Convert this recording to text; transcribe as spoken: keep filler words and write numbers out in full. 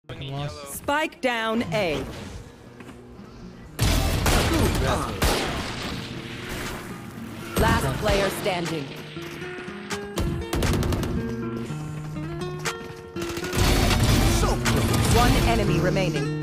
Spike down A. Last player standing. One enemy remaining.